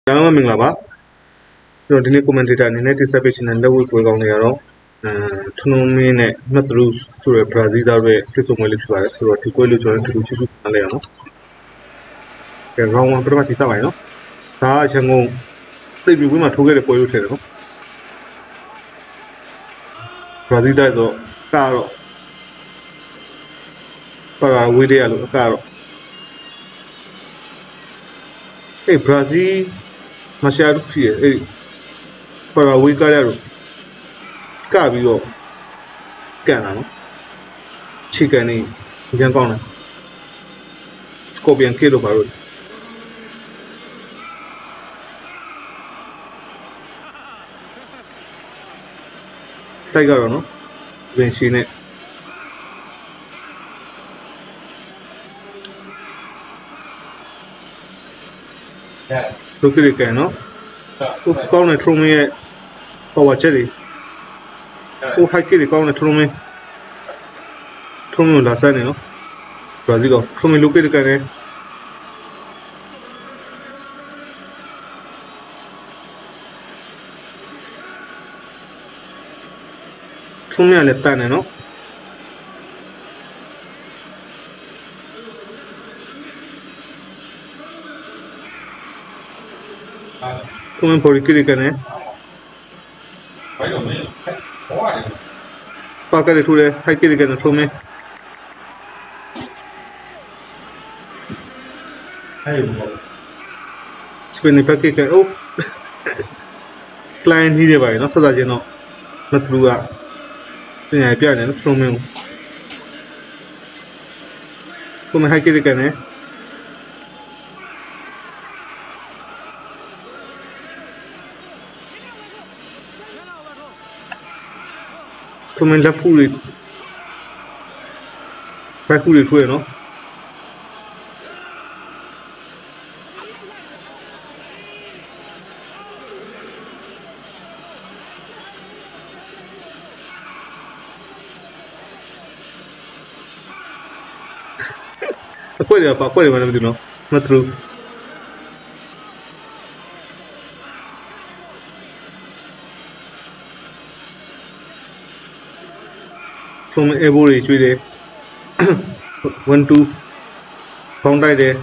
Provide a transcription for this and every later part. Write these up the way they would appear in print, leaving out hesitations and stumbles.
Jangan menglah ba. Jadi ni komentar ni net disability nanda wui program ni aro. Tournament ni matru surah Brazil darbe tisu muli cuara surah tiku lu cuara tiku cisu ale aro. Kerana orang pertama cita bayi no. Taa jangan tapi wui mah thuke le poyo cere no. Brazil dah itu karo. Para wui dia lu karo. Brazil masih ada sih. Para wui karo. Kabio. Kan no. Chicken ni jangan kau na. Scorpion kilo baru. Saya karo no. Bensin ni. Lukiri kan no. Kau na trumi bawa jadi. Hakiri kau na trumi. Trumi ulah sana no. Brazil kau trumi lukiri kan ni. Trumi ada tanah no. Trumi pergi kan ni. Pakai itu le, hakiri kan trumi. Sebenarnya pakai kan, oh, klien ni dia bayi, no, sahaja je no, matruga, ni ayah pian ni, no, trumi. Trumi hakiri kan ni. Trumi dah full, pakai full itu no. Apa dia mana betul no? Matru. From every cuy 1 2 pound deh.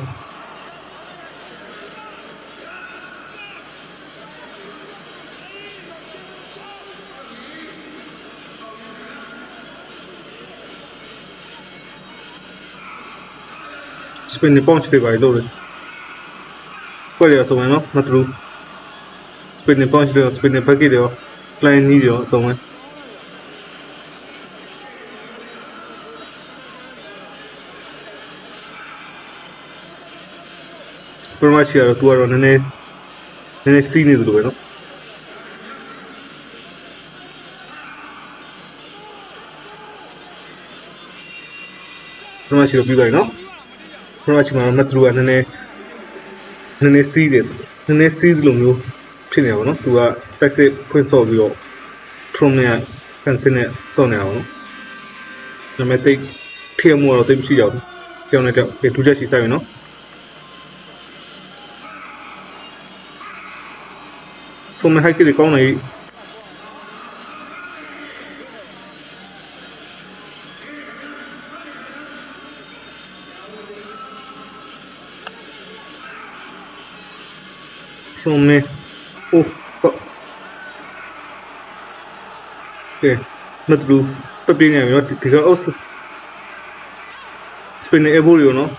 Spend pound cete bayi dulu. Kau dia semua no, matru. Spend pound cete, spend pagi dia, klien ni dia semua. Permasi ada tuar orang nenek sini dulu no. Permasi lebih baik no. Permasi mana matru nenek sini dulu mulu. Sini apa no. Tua pasti pun solve yo. Trumnya kan sini soalnya apa no. Nama itu tiap muara tu mesti jauh. Jauh nanti itu jadi sisa no. Trumnya hakiri kau na Trumnya, oh, okay, matru, tapi ni apa? Tiga os, spend ebolio no.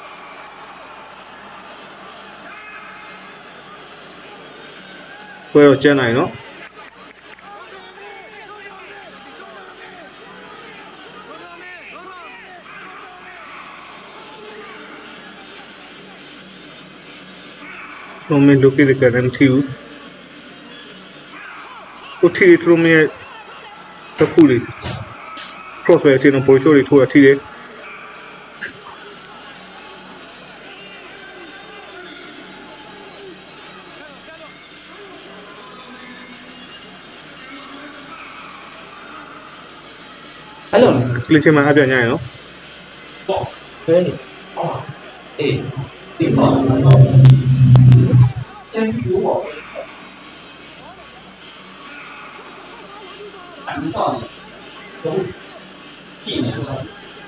Kau China no. Trumnya lukiri kan tiu. Uti trumnya terfuli. Crossway cina polisori tu ati deh. Hello. Klise mah ada nyai no. 真是有我。很少的，都避免少。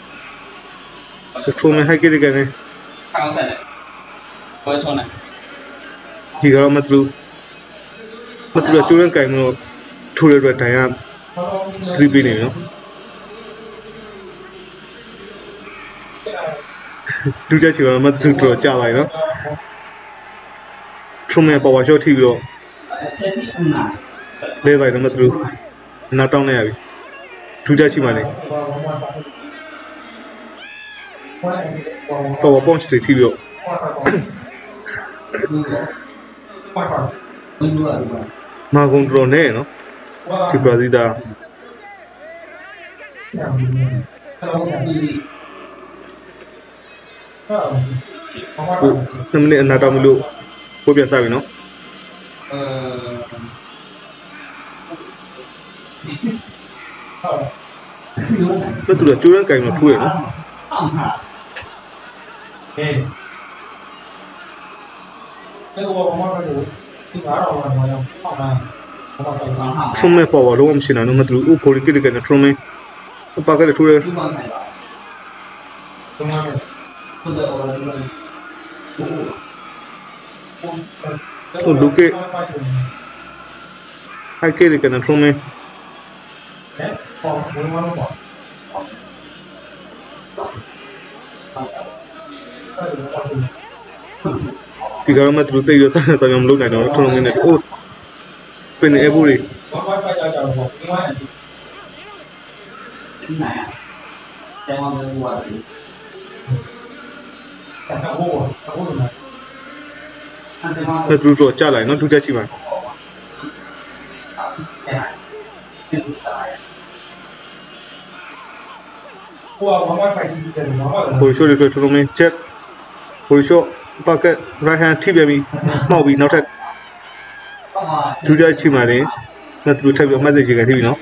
出门还给这个呢？ 看刚才的，我也错了。 ဒီကတော့မတူကျိုးရန်ကင်မလို့ထိုးရတဲ့တိုင်က3ပေးနေပြီနော်ဒုတိယချီကတော့မတူတော့ကြာပါပြီနော်ထုံးမဲ့ပါဝါရှော့ထိပြီးတော့လဲလိုက်တော့မတူနောက်တောင်းလိုက်ရပြီဒုတိယချီမှလည်းပါဝါပွန်ချ်တွေထိပြီးတော့မာကွန်ဒရိုနဲ့နော်ဒီဘရာဇီးသား2 မိနစ်အနာတောင်းမလို့ပို့ပြန်စားပြီနော်ဘယ်သူလဲကျိုးရန်ကင်မထိုးရနော်ထုံးမဲ့ပေါ်တော့မရှိနိုင်တော့မတူဘူးပိုလီကစ်ကနေထုံးမဲ့ပါကလေးထိုးရतो लुके हाई के लेकर नट्रों में tiga orang mati rute juga sana sama belum ada orang tolong ini oh spend every那猪做下来，那猪家去嘛？回收的时候，猪肉没切，回收把个right hand 贴边边，毛边脑袋，猪家去嘛的，那猪特别买这些个贴边喏。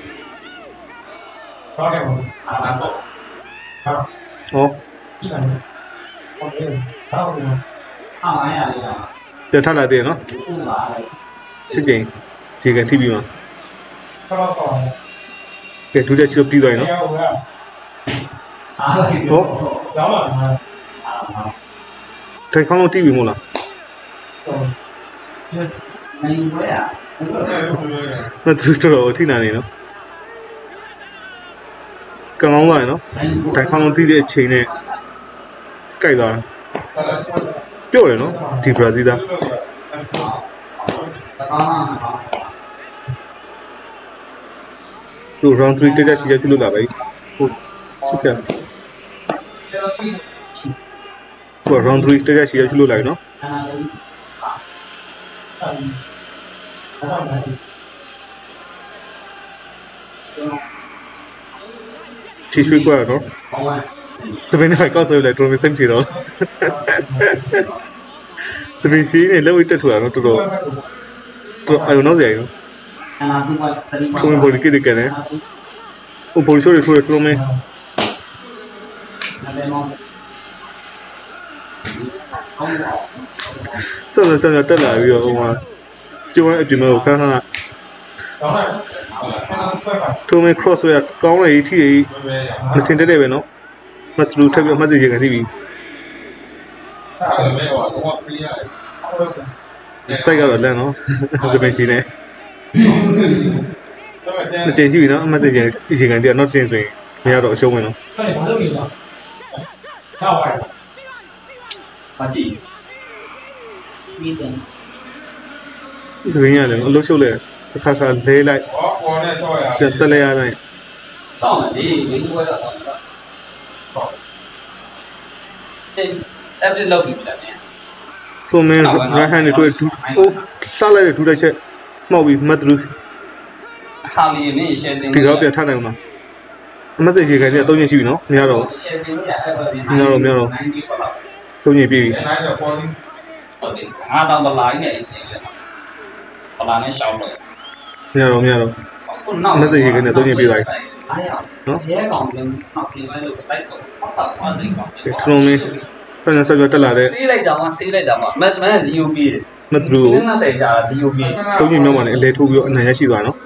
哦。ပြန်ထလာသေးနော်စစ်ချင်းခြေကန်ထိပြီးမှာကဲဒုတိယချိုးပြီးသွားရင်နော်ဟုတ်ထိုင်ခေါင်းလုံးတီးပြီမို့လားမသူတော်ထိနာနေနော်ကံကောင်းသွားရင်နော်ထိုင်ခေါင်းလုံးတီးတဲ့အချိန်နဲ့ကြိုက်သွားပြောတယ်နော်ဒီဘရာဇီးသားသူ round 3တက်ရှိရရှိလို့လာပဲဟုတ်စစ်စရာသူ round 3တက်ရှိရရှိလို့လာပြီနော်ချီရွှေ့ကွာနော်စပင်းနဲ့ကောက်ဆိုရလဲတော်တော်စင်ထီတော့စပင်းရှိနေလောက်တက်ထူတာနော်တော်တော်အယုံနောက်စရာရောထုံးပေါ်ကိတဲ့ကနေဟိုပေါ်ရှိုးရထိုးရထူမင်းဆက်တက်လာပြီးတော့ဟိုမှာကျိုးအပြင်မှာခန်းခန်းထုံးမင်း cross ရကောင်းလေထီမတင်တဲ့ပဲနော်မတူထပ်ပြီးမှတ်စီရင်စီပြီစိုက်ကတော့လမ်းနော်ဒီပင်ရှိနေအချိန်ရှိပြီနော်မှတ်စီရင်အချိန်ကန်တည်းတော့တင်ဆိုရင်မရတော့အရှုံးဝင်နော်ပါကြည့်စီးတယ်စပင်းရတယ်အလုံးရှုပ်လဲတစ်ခါလဲလိုက်ပြန်တက်လိုက်ရလိုက်စောင့်တယ်ဒီဘယ်လိုလဲစောင့်တယ်အဲ့လောက်ပြီလားထုံးမင်း right hand နဲ့တွေ့ဒူအိုးလှလိုက်တဲ့ဒူတိုက်ချက်မှောက်ပြီးမတ်တူခါလီမင်းရှယ်တင်ဒီတော့ပြန်ထနိုင်အောင်လားအမတ်စေချေခိုင်ပြ3ညရှိပြီနော်မရတော့ရှယ်တင်လို့ရအဲ့ပါပြီမရတော့3ညပြည့်ပြီဟုတ်တယ်အားတော့လာနေအစင်လေပလာနဲ့ရှောင်းလို့မရတော့အမတ်စေချေခိုင်နဲ့3ညပြည့်သွားပြီနော်ရဲကောင်ကနောက်ပြင်လိုက်လို့တိုက်ဆုံးတော့သွားတယ်ကောင်ထုံးမင်းပြန်ဆက်ပြတက်လာတဲ့ဆေးလိုက်တာမှမက်စမန်0ပြီးတယ်မသူတို့那谁家只有别， တုံးကြီးမြောက်မှလည်းအလဲထိုးပြီးတော့အနိုင်ရရှိသွားနော်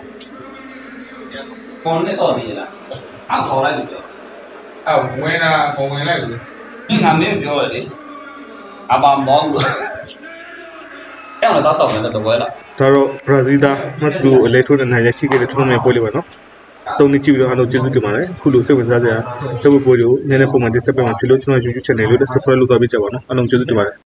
光那少的了，俺好来就表， ဝင်လာပုံဝင်လိုက်ဘူး你俺没有表的，俺把忙了，这样的打少年的都歪了。 ဒါတော့ဘရာဇီးသားမသူတို့အလဲထိုးတဲ့အနိုင်ရရှိခဲ့တဲ့ tournament ပွဲလေးပါနော်အဆုံးနေကြည့်ပြီးတော့အားလုံးကျေးဇူးတင်ပါတယ်ခုလိုစိတ်ဝင်စားစရာလုပ်ဖို့ပွဲတွေကိုနည်းနည်းပုံမှန်တင်ဆက်ပေးမှာဖြစ်လို့ကျွန်တော် YouTube channel လေးကို subscribe လုပ်သွားပေးကြပါနော်အားလုံးကျေးဇူးတင်ပါတယ်